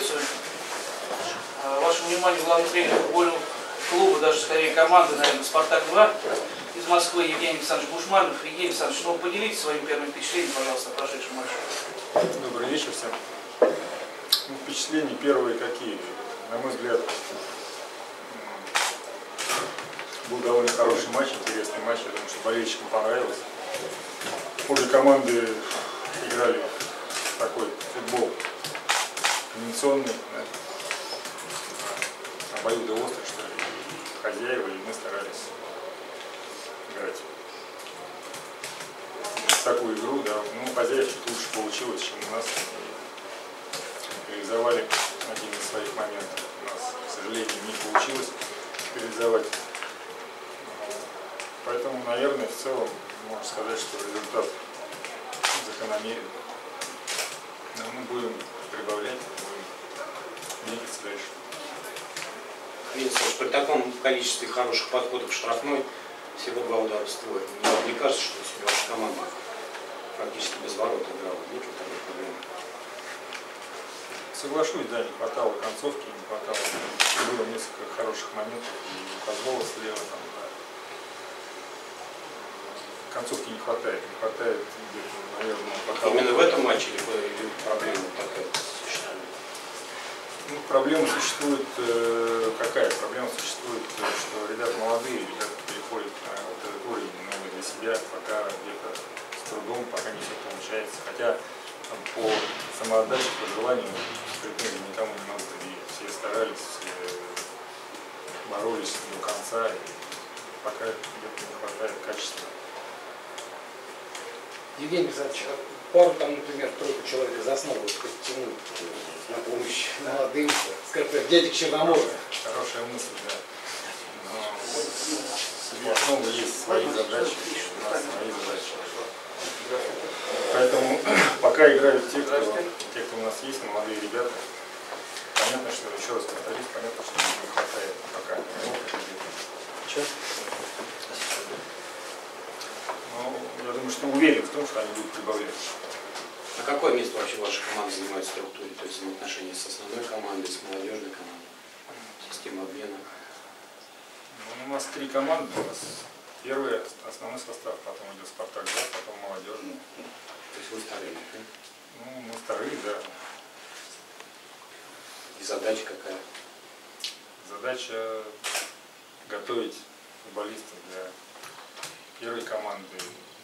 приветствую. Вашему вниманию главный тренер футбольного клуба, даже скорее команды, наверное, «Спартак-2» из Москвы Евгений Александрович Бушманов. Евгений Александрович, ну поделитесь своим первым впечатлением, пожалуйста, о прошедшем матче. Добрый вечер всем. Ну, впечатления первые какие? На мой взгляд, был довольно хороший матч, интересный матч. Я думаю, что болельщикам понравилось. Обе команды играли в такой футбол комбинационный, обоюдоострый, что ли, хозяева, и мы старались играть в такую игру, да. Ну, хозяев чуть лучше получилось, чем у нас. Реализовали один из своих моментов. У нас, к сожалению, не получилось реализовать. Поэтому, наверное, в целом можно сказать, что результат закономерен. Но мы будем прибавлять, будем двигаться дальше. Видите, при таком количестве хороших подходов в штрафной всего 2 удара в створ. Мне кажется, что сегодня ваша команда практически без ворот играла. Нет ли такой проблемы? Соглашусь, да, не хватало концовки, не хватало. Было несколько хороших моментов, и позвола слева там, да. Концовки не хватает где-то, наверное, пока. Именно в этом матче или проблема такая существует? Ну, проблема существует, какая? Проблема существует, что ребята молодые, ребята переходят на вот этот уровень новый для себя, пока где-то с трудом, пока не все получается. Хотя там, по самоотдаче, по желанию претензий никому не могу предъявить. Все старались, все боролись до конца, и пока где-то не хватает качества. Евгений Александрович, пару там, например, тройку человек из основы подтянуть на помощь молодым, скажем так, дядек Черномора. Хорошая мысль, да. Но в основном есть свои задачи, у нас свои задачи. Поэтому пока играют те, кто у нас есть, молодые ребята, понятно, что, еще раз повторюсь, понятно, что не хватает пока. Но я думаю, что уверен в том, что они будут прибавлять. А какое место вообще ваша команда занимает в структуре, то есть взаимоотношения с основной командой, с молодежной командой, система обмена? Ну, у нас 3 команды, у нас первый основной состав, потом идет «Спартак-2», потом молодежный. То есть вы вторые, да? Ну, мы вторые, да. И задача какая? Задача готовить футболистов для первой команды,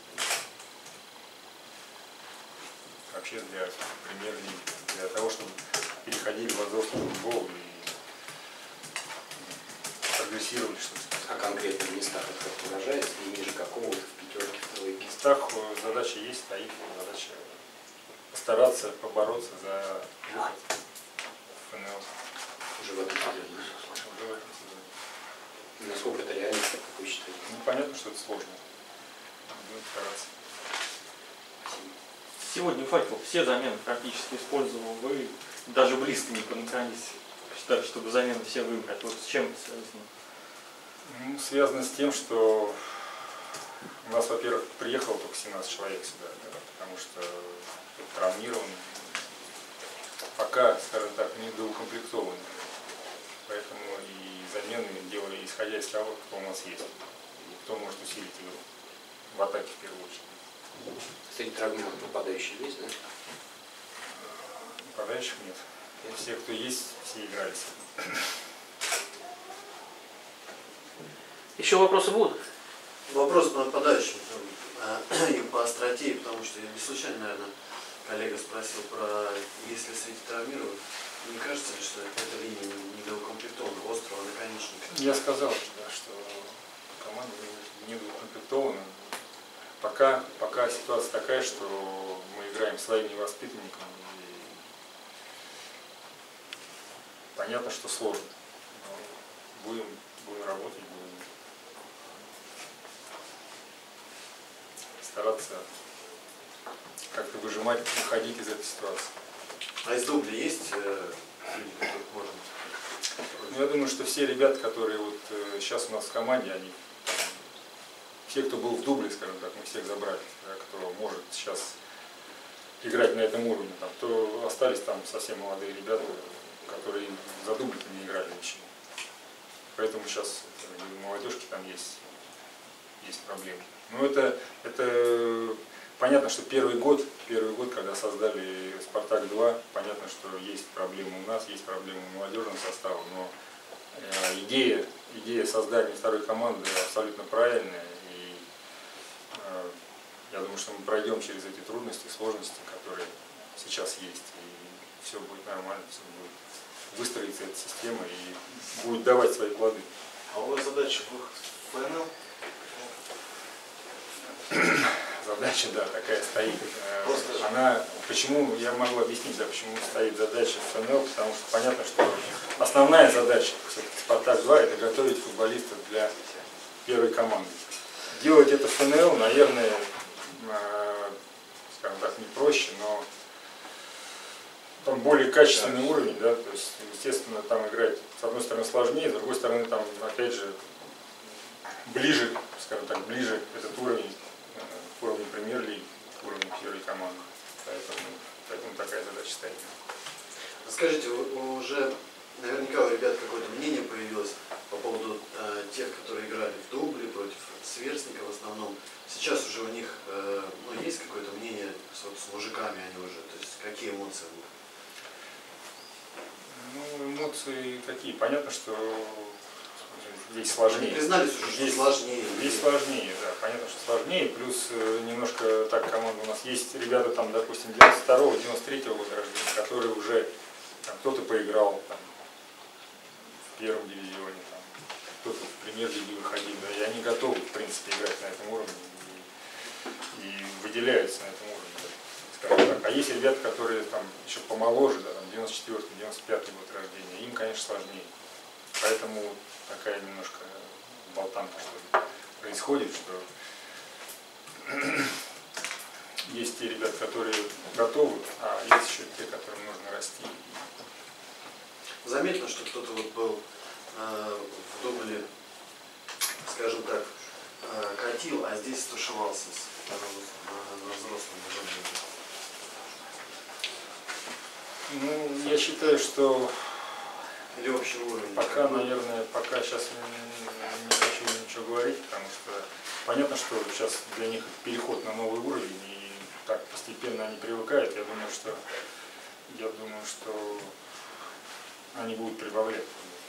вообще для премьер-лиги, для того, чтобы переходили в взрослый футбол и прогрессировали, что ли. А конкретно в местах это как выражается, и ниже какого-то, в пятерке, в тройке? В местах задача есть, стоит задача постараться побороться за выход в ФНЛ. Уже в этом сезоне. Уже в этом сезоне. Насколько это реально, как вы считаете? Ну, понятно, что это сложно. Будем стараться. Сегодня «Факел» все замены практически использовал. Вы даже близко не находились, считаю, чтобы замены все выбрать. Вот с чем это связано? Ну, связано с тем, что у нас, во-первых, приехало только 17 человек сюда, да, потому что травмирован. Пока, скажем так, не доукомплектованы. Поэтому и замены делали, исходя из того, кто у нас есть. И кто может усилить игру. В атаке в первую очередь. Среди травмированных нападающих есть, да? Нападающих нет. Все, кто есть, все игрались. Еще вопросы будут? Вопрос по нападающим и по остроте, потому что я не случайно, наверное, коллега спросил про, если среди травмированных, не кажется ли, что эта линия недоукомплектована, острого наконечника? Я сказал, да, что команда недоукомплектована. Пока ситуация такая, что мы играем своими воспитанниками. И понятно, что сложно. Но будем работать, будем стараться как-то выжимать, выходить из этой ситуации. А из дубля есть люди, которых можно? Ну, я думаю, что все ребята, которые вот сейчас у нас в команде, они те, кто был в дубле, скажем так, мы всех забрали, да, кто может сейчас играть на этом уровне, там, то остались там совсем молодые ребята, которые за дубль не играли ничего. Поэтому сейчас у молодежки там есть проблемы. Но это понятно, что первый год, когда создали «Спартак-2», понятно, что есть проблемы у нас, есть проблемы у молодежного состава, но идея создания второй команды абсолютно правильная. И я думаю, что мы пройдем через эти трудности, сложности, которые сейчас есть, и все будет нормально, все будет выстроиться эта система и будет давать свои плоды. А у вас задача выход в ФНЛ? Задача, да, такая стоит. Почему, я могу объяснить, да, почему стоит задача в ФНЛ, потому что понятно, что основная задача «Спартак-2» это готовить футболистов для первой команды. Делать это в ФНЛ, наверное, скажем так, не проще, но там более качественный уровень, да, то есть, естественно, там играть с одной стороны сложнее, с другой стороны, там, опять же, ближе, скажем так, ближе этот уровень к уровню премьер-лиги, к уровню первой команды. Поэтому такая задача стоит. Скажите, уже наверняка у ребят какое-то мнение появилось по поводу тех, которые играли в дубле против сверстников в основном. Сейчас уже у них есть какое-то мнение с мужиками они уже, то есть какие эмоции? Ну, эмоции какие? Понятно, что здесь сложнее. Они признались уже, что сложнее. Здесь сложнее, да, понятно, что сложнее. Плюс немножко так команда у нас есть ребята, там, допустим, 92-го, 93-го года рождения, которые уже кто-то поиграл там, в первом дивизионе, кто-то в премьер-лиге выходил, да, и они готовы, в принципе, играть на этом уровне и выделяются на этом уровне. Да, скажем так. А есть ребята, которые там еще помоложе, да, 94-й, 95-й год рождения, им, конечно, сложнее. Поэтому такая немножко болтанка, что ли, происходит, что есть те ребята, которые готовы, а есть еще те, которым нужно расти. Заметно, что кто-то вот был в дубле, скажем так, катил, а здесь стушевался на взрослом уровне. Ну, я считаю, что Или общий уровень? пока, наверное, пока сейчас не хочу ничего говорить, потому что понятно, что сейчас для них переход на новый уровень, и так постепенно они привыкают. Я думаю, что они будут прибавлять.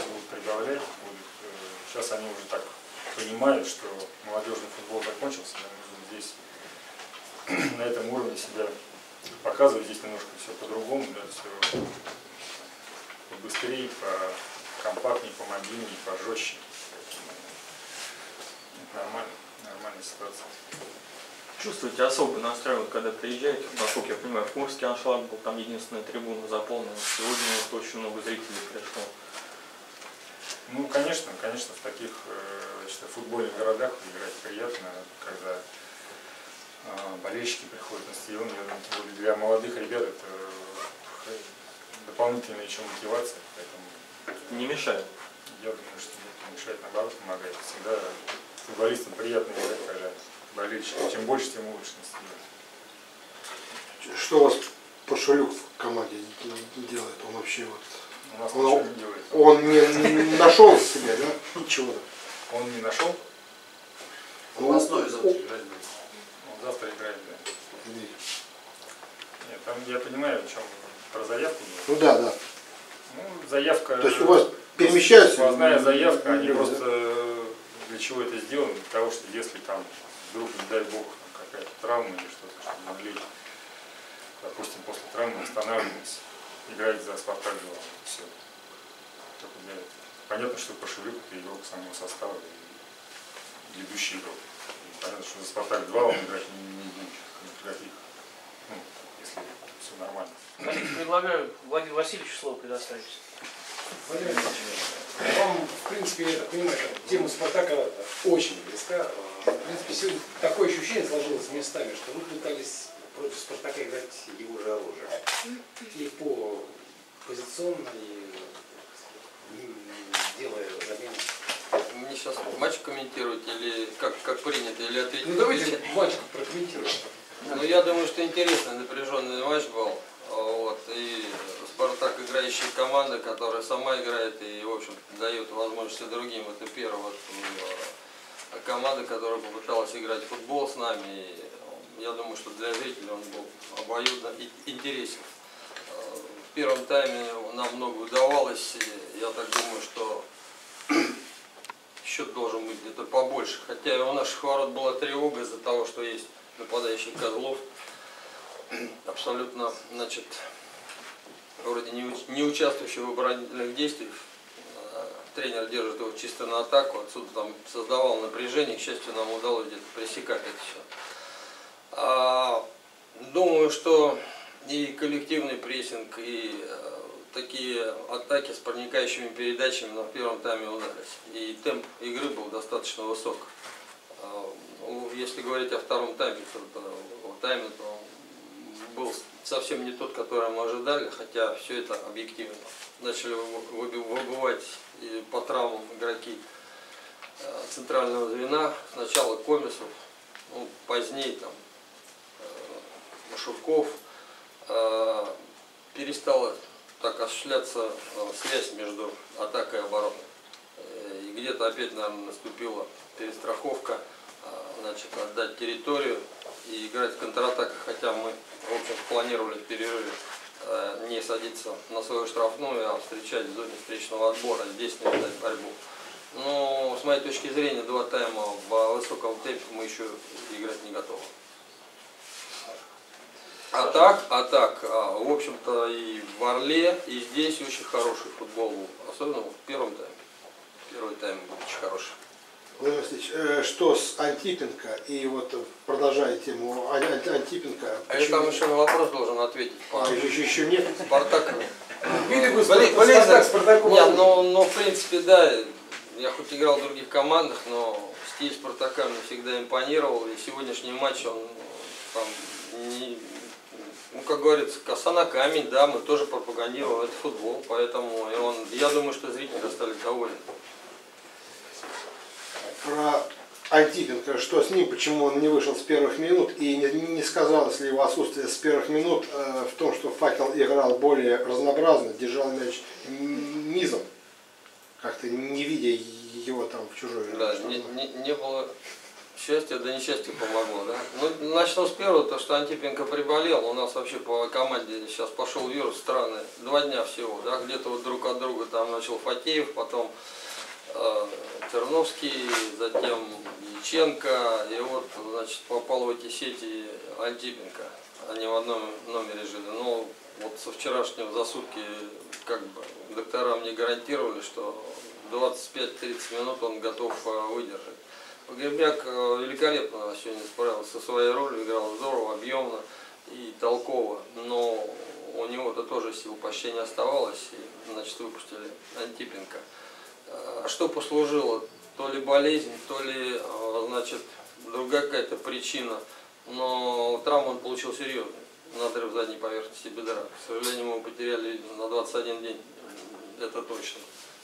Сейчас они уже так понимают, что молодежный футбол закончился, нам нужно здесь на этом уровне себя показывать. Здесь немножко все по-другому, да, все побыстрее, покомпактнее, помобильнее, пожестче. Это нормальная ситуация. Чувствуете особый настрой, вот, когда приезжаете? Насколько я понимаю, в Курске аншлаг был, там единственная трибуна заполнена. Сегодня вот очень много зрителей пришло. Ну, конечно, в таких футбольных городах играть приятно, когда болельщики приходят на стадион. Я думаю, тем более для молодых ребят это дополнительная еще мотивация, поэтому Не мешает? я думаю, что не мешает, наоборот, помогает. Всегда футболистам приятно играть, когда болельщики. Чем больше, тем лучше на стадионе. Что у вас Пашалюк в команде делает? Он вообще вот... У нас ничего не делает. Он не нашел себя, да? Ничего. Он не нашел? Он в основе завтра играть будет. Он завтра играет, да. Нет, там я понимаю, в чем про заявку. Ну да, да. Ну, заявка. То есть у вас перемещаются? Сквозная заявка, они просто для чего это сделано? Для того, что если там вдруг, не дай бог, какая-то травма или что-то, чтобы могли, допустим, после травмы останавливаться, играть за «Спартак-2». Все. Только для этого. Понятно, что Пашалюк это игрок самого состава и ведущий игрок. И понятно, что за «Спартак-2» он играть не будет. Никаких, если все нормально. Предлагаю Владимиру Васильевичу слово предоставить. Владимир Ильич, вам, в принципе, я так понимаю, тема «Спартака» очень близка. В принципе, сегодня такое ощущение сложилось местами, что вы пытались против «Спартака» играть его же оружие. И по позиционно, и делая замену. Мне сейчас матч комментировать или как принято, или ответить? Ну давайте матч прокомментируем. Ну я думаю, что интересный, напряженный матч был. Вот, и Спартак играющая команда, которая сама играет и, в общем, дает возможности другим. Это первая команда, которая попыталась играть в футбол с нами. И я думаю, что для зрителей он был обоюдно интересен. В первом тайме нам много удавалось. И я так думаю, что счет должен быть где-то побольше. Хотя и у наших ворот была тревога из-за того, что есть нападающий Козлов. Абсолютно, значит, вроде не участвующий в оборонительных действиях. Тренер держит его чисто на атаку. Отсюда там создавал напряжение. К счастью, нам удалось где-то пресекать это все. Думаю, что и коллективный прессинг, и такие атаки с проникающими передачами на первом тайме удались. И темп игры был достаточно высок. Если говорить о втором тайме, то был совсем не тот, который мы ожидали, хотя все это объективно. Начали выбывать по травмам игроки центрального звена. Сначала Комисов, позднее там Машурков. Перестала так осуществляться связь между атакой и обороной. И где-то опять, наверное, наступила перестраховка, значит, отдать территорию и играть в контратаках, хотя мы, в общем, планировали в перерыве не садиться на свою штрафную, а встречать в зоне встречного отбора, здесь не дать борьбу. Но, с моей точки зрения, два тайма в высоком темпе мы еще играть не готовы. А так, в общем-то, и в Орле, и здесь очень хороший футбол был, особенно в первом тайме. Первый тайм был очень хороший. Владимир Васильевич, что с Антипенко? И вот продолжая тему Антипенко. А я там еще на вопрос должен ответить. Еще нет? Спартак. Виды бы Спартак, Спартаку. Нет, но в принципе, да, я хоть играл в других командах, но стиль Спартака мне всегда импонировал. И сегодняшний матч, он там не... Ну, как говорится, коса на камень, да, мы тоже пропагандируем этот футбол, поэтому я думаю, что зрители остались довольны. Про Антипенко, что с ним, почему он не вышел с первых минут, и не сказалось ли его отсутствие с первых минут в том, что Факел играл более разнообразно, держал мяч низом, как-то не видя его там в чужой. Да, не было счастья, да несчастье помогло, да. Ну, начну с первого, то что Антипенко приболел, у нас вообще по команде сейчас пошел вирус странный, 2 дня всего, да, где-то вот друг от друга там начал Фатеев, потом Терновский, затем Яченко, и вот, значит, попал в эти сети Антипенко, они в одном номере жили, но вот со вчерашнего за сутки, как бы, доктора мне гарантировали, что 25-30 минут он готов выдержать. Погребняк великолепно сегодня справился со своей ролью, играл здорово, объемно и толково, но у него-то тоже сил почти не оставалось, и, значит, выпустили Антипенко. Что послужило? То ли болезнь, то ли, значит, другая какая-то причина, но травму он получил серьезную, надрыв задней поверхности бедра. К сожалению, мы потеряли на 21 день, это точно.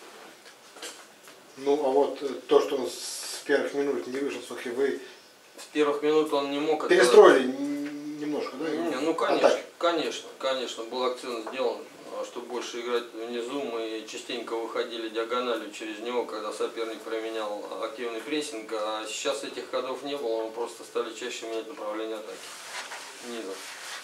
Ну, а вот то, что он с первых минут не вышел, все-таки вы... С первых минут он не мог... Перестроили немножко, да? Не, ну, конечно, был акцент сделан, чтобы больше играть внизу. Мы частенько выходили диагональю через него, когда соперник применял активный прессинг, а сейчас этих ходов не было, мы просто стали чаще менять направление атаки. Низом.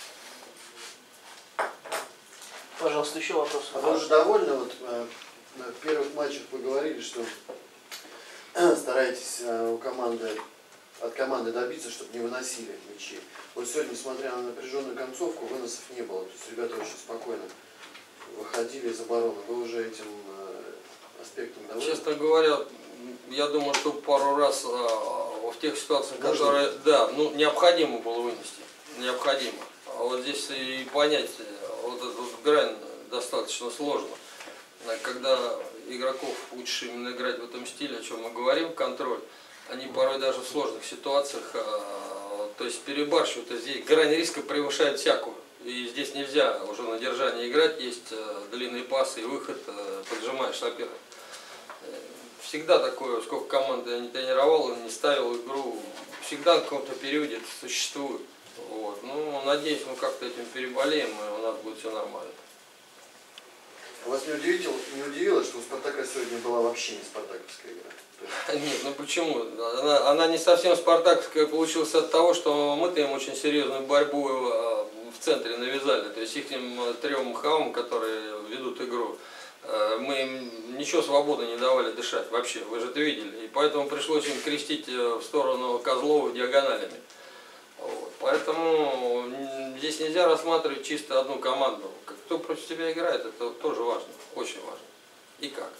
Пожалуйста, еще вопрос. А вы уже довольны? Вот, в первых матчах вы говорили, что стараетесь от команды добиться, чтобы не выносили мячи. Вот сегодня, несмотря на напряженную концовку, выносов не было. То есть ребята очень спокойно выходили из обороны. Вы уже этим аспектом довольны? Честно говоря, я думаю, что пару раз в тех ситуациях, которые, да, ну, необходимо было вынести. Необходимо. А вот здесь и понять вот эту вот грань достаточно сложно. Когда игроков учишь именно играть в этом стиле, о чем мы говорим, контроль, они порой даже в сложных ситуациях, то есть перебарщивают, то есть здесь грань риска превышает всякую. И здесь нельзя уже на держание играть, есть длинные пасы и выход, поджимаешь соперника. Всегда такое, сколько команды я не тренировал, не ставил игру, всегда на каком-то периоде это существует. Вот. Ну, надеюсь, мы как-то этим переболеем, и у нас будет все нормально. Вас не удивило, что у Спартака сегодня была вообще не спартаковская игра? Нет, ну почему? Она не совсем спартаковская получилась от того, что мы-то им очень серьезную борьбу в центре навязали. То есть их трем хавам, которые ведут игру, мы им ничего свободы не давали дышать вообще, вы же это видели. И поэтому пришлось им крестить в сторону Козлова диагоналями. Вот. Поэтому здесь нельзя рассматривать чисто одну команду. Кто против тебя играет, это тоже важно, очень важно. И как.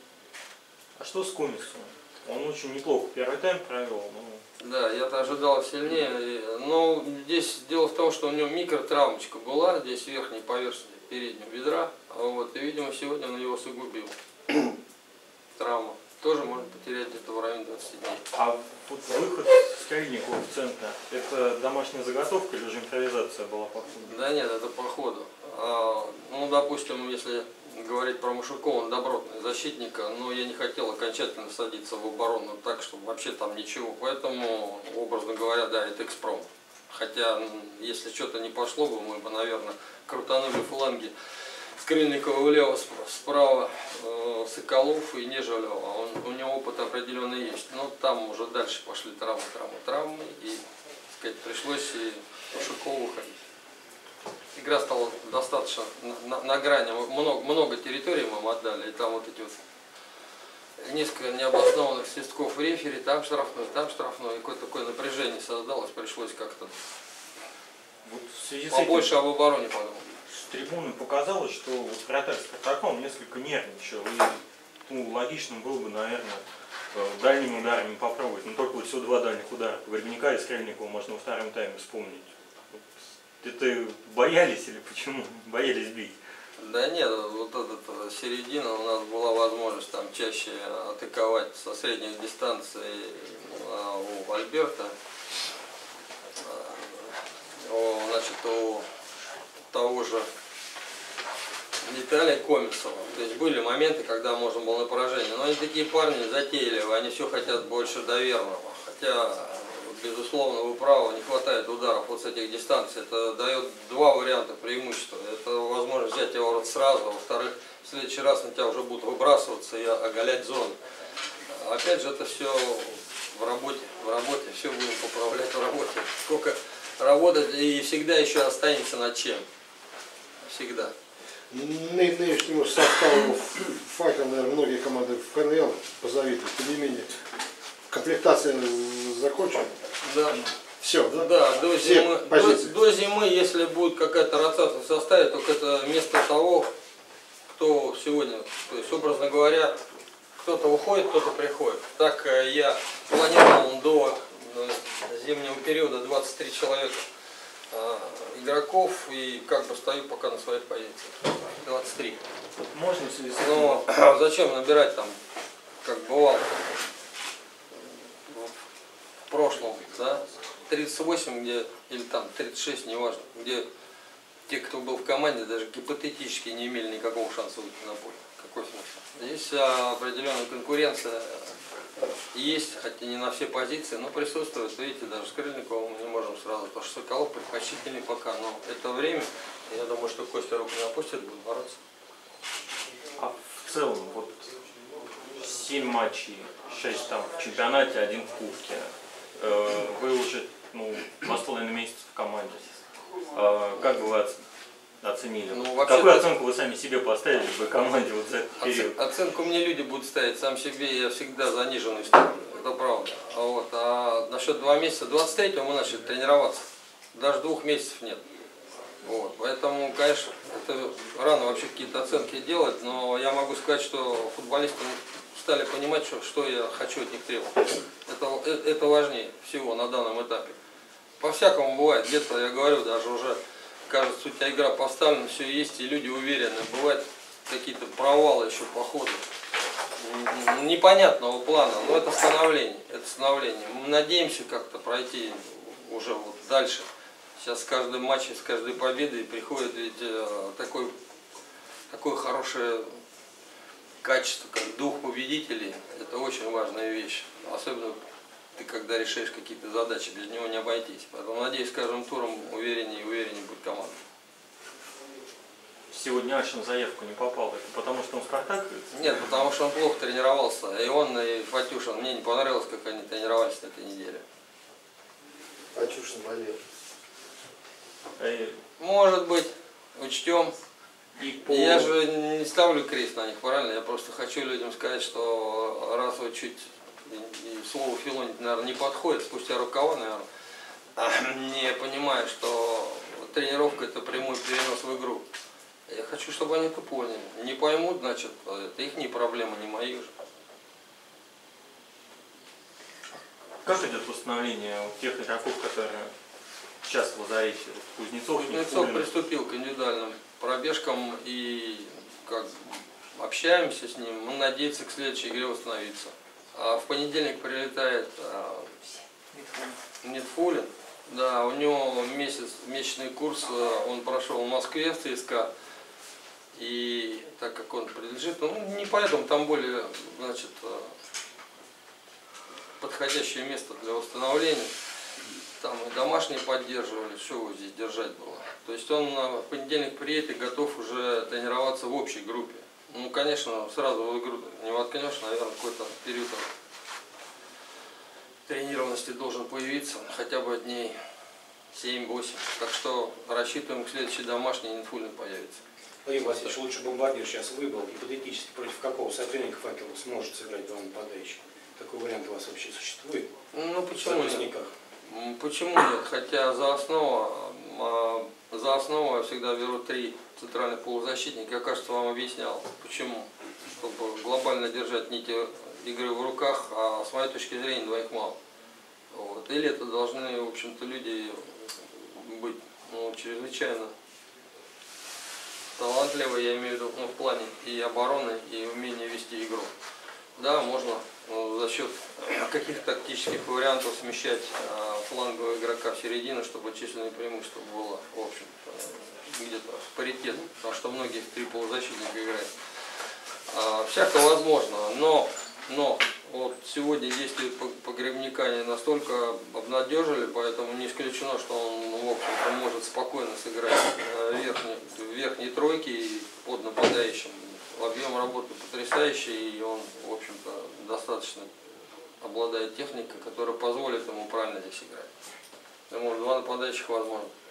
А что с Кумисом? Он очень неплохо первый тайм провел. Да, я-то ожидал сильнее. Но здесь дело в том, что у него микротравмочка была, здесь верхней поверхности переднего бедра. Вот, и, видимо, сегодня он его усугубил. Травма. Тоже можно потерять где-то в районе 20 дней. А вот выход Скрельникова в центр, это домашняя заготовка или же импровизация была по ходу? Да нет, это по ходу. Ну, допустим, если говорить про Машукова, он добротный защитник, но я не хотел окончательно садиться в оборону так, чтобы вообще там ничего. Поэтому, образно говоря, да, это экспром. Хотя, если что-то не пошло бы, мы бы, наверное, крутанули фланги. Скрельникова влево, справа Соколов и Нежелев, у него опыт определенный есть. Но там уже дальше пошли травмы, и, так сказать, пришлось и Машукову выходить. Игра стала достаточно на грани, много территорий мы им отдали, и там вот эти вот несколько необоснованных свистков в рефери, там штрафной, и какое-то такое напряжение создалось, пришлось как-то Вот в связи с побольше этим об обороне подумать. с трибуны показалось, что вот вратарь Спартака, он несколько нервничал, и ну, логично было бы, наверное, дальними ударами попробовать, но только вот всего 2 дальних удара. Наверняка и Скрельникова можно во втором тайме вспомнить. Это боялись или почему? Боялись бить? Да нет, вот эта середина, у нас была возможность там чаще атаковать со средних дистанций у Альберта, значит, у того же Виталия Комисова. То есть были моменты, когда можно было на поражение. Но они такие парни затейливые, они все хотят больше доверного. Хотя, безусловно, вы правы, не хватает ударов вот с этих дистанций. Это дает 2 варианта преимущества. Это возможность взять его ворот сразу, во-вторых, в следующий раз на тебя уже будут выбрасываться и оголять зону. Опять же, это все в работе, все будем поправлять в работе. Сколько работать и всегда еще останется над чем. Всегда. Нынешнему составу «Факел», наверное, многие команды в ФНЛ позавидуют. Тем не менее, комплектация закончена. Да. Все, да? Да, до зимы, если будет какая-то ротация в составе, только это вместо того, кто сегодня, то есть, образно говоря, кто-то уходит, кто-то приходит. Так я планировал до зимнего периода 23 человека игроков и как бы стою пока на своих позициях. 23. Можно в связи с этим? Но зачем набирать там, как бывало в прошлом, да? 38, где, или там 36, неважно, где те, кто был в команде, даже гипотетически не имели никакого шанса выйти на поле. Какой смысл? Здесь определенная конкуренция есть, хотя не на все позиции, но присутствует. Видите, даже с Крыльниковым мы не можем сразу, потому что Соколов предпочтительный пока, но это время, я думаю, что Костя руку не опустит, будет бороться. А в целом, вот 7 матчей, 6 там в чемпионате, 1 в кубке. Вы уже 2,5 месяца в команде. Как бы вы оценили? Какую оценку вы сами себе поставили в команде вот за этот период? Оценку мне люди будут ставить, сам себе я всегда заниженный ставлю, это правда. А насчет 2 месяца, 23-го мы начали тренироваться, даже 2 месяцев нет. Вот, поэтому, конечно, это рано вообще какие-то оценки делать, но я могу сказать, что футболисты стали понимать, что я хочу от них требовать. Это важнее всего на данном этапе. По-всякому бывает, где-то, я говорю, даже уже кажется, у тебя игра поставлена, все есть, и люди уверены. Бывают какие-то провалы еще по ходу. Непонятного плана, но это становление. Мы надеемся как-то пройти уже вот дальше. Сейчас с каждым матчем, с каждой победой приходит ведь такое хорошее качество, как дух победителей. Это очень важная вещь. Особенно ты когда решаешь какие-то задачи, без него не обойтись. Поэтому надеюсь, с каждым туром увереннее и увереннее будет команда. сегодня Альшин заявку не попал? Это потому что он Спартак? Нет, потому что он плохо тренировался. И он, и Фатюшин. Мне не понравилось, как они тренировались на этой неделе. Фатюшин болел. Может быть, учтем. И Я же не ставлю крест на них, правильно? Я просто хочу людям сказать, что раз вы чуть, и слово филонить, наверное, не подходит, спустя рукава, наверное, не понимая, что тренировка – это прямой перенос в игру. Я хочу, чтобы они это поняли. Не поймут, значит, это их проблема, не мои уже. Как идет восстановление у тех игроков, которые сейчас в лазарете? Кузнецов Приступил к индивидуальным пробежкам и как общаемся с ним. Он надеется к следующей игре восстановиться. А в понедельник прилетает Нетфулин. Да, у него месячный курс он прошел в Москве в ЦСКА. И так как он принадлежит, ну не поэтому, там более, значит, подходящее место для восстановления. Там и домашние поддерживали, что его здесь держать было. То есть он в понедельник приедет и готов уже тренироваться в общей группе. Ну, конечно, сразу в игру не воткнешь, наверное, какой-то период тренированности должен появиться, хотя бы дней 7-8. Так что рассчитываем, к следующей домашней Нетфулин появится. Владимир Васильевич, лучше бомбардир сейчас выбрал, гипотетически, против какого соперника Факел сможет сыграть два нападающих? Такой вариант у вас вообще существует? Ну, почему нет? Почему нет? Хотя за основу я всегда беру 3 центральных полузащитника. Я, кажется, вам объяснял. Почему? Чтобы глобально держать нити игры в руках, а с моей точки зрения двоих мало. Вот. Или это должны, в общем-то, люди быть чрезвычайно талантливые, я имею в виду, в плане и обороны, и умения вести игру. Да, можно за счет каких-то тактических вариантов смещать флангового игрока в середину, чтобы численное преимущество было, в общем-то, где-то паритет, потому что многие в 3 полузащитника играют. Всяко возможно, но вот сегодня действия Погребняка не настолько обнадежили, поэтому не исключено, что он, в общем-то, может спокойно сыграть в верхней тройке и под нападающим. Объем работы потрясающий, и он, в общем-то, достаточно обладает техникой, которая позволит ему правильно здесь играть. Поэтому 2 нападающих возможно.